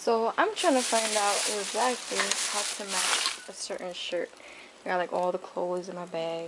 So I'm trying to find out exactly how to match a certain shirt. I got like all the clothes in my bag.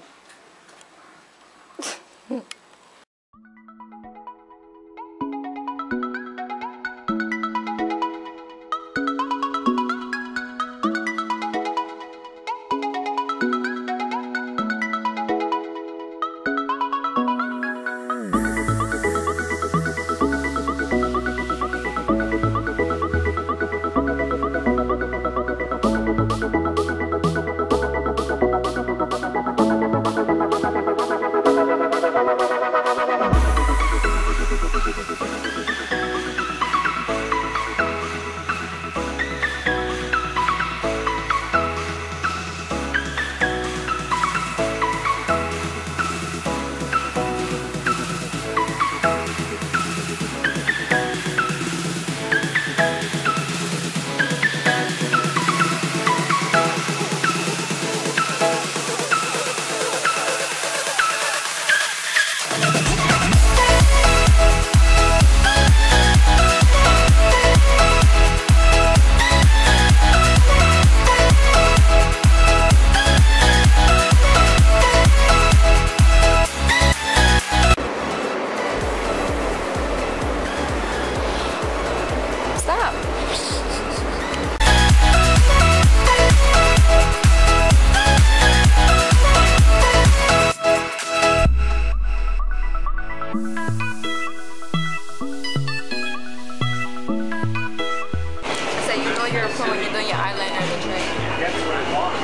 Stop. So you know you're a pro when you're doing your eyeliner, right? That's what I want.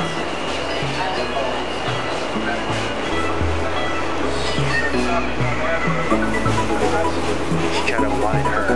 You gotta line her